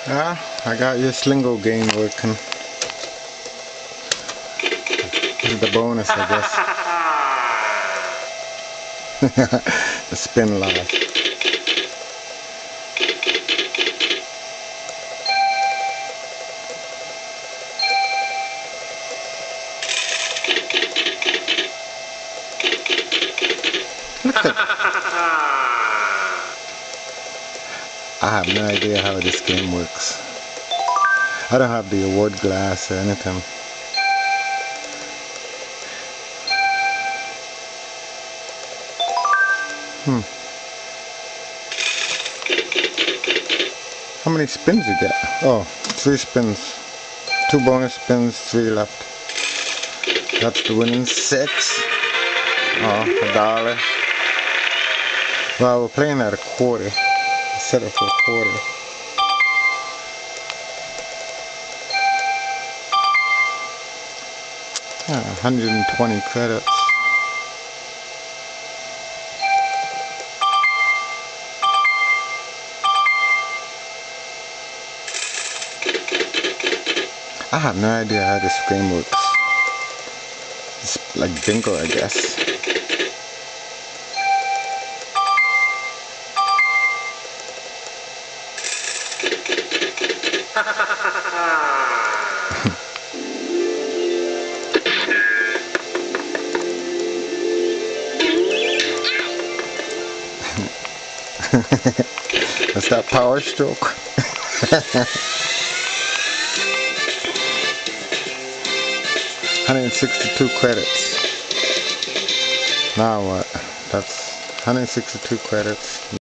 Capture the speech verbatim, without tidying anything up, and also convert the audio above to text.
Ah, I got your Slingo game working. This is the bonus, I guess. The spin loss. Look at I have no idea how this game works. I don't have the award glass or anything. Hmm. How many spins you get? Oh, three spins. Two bonus spins, three left. That's the winning six. Oh, a dollar. Well, we're playing at a quarter. Set it for a quarter. Yeah, one hundred twenty credits. I have no idea how this game works. It's like bingo, I guess. That's that power stroke. one hundred sixty-two credits. Now what? That's one hundred sixty-two credits.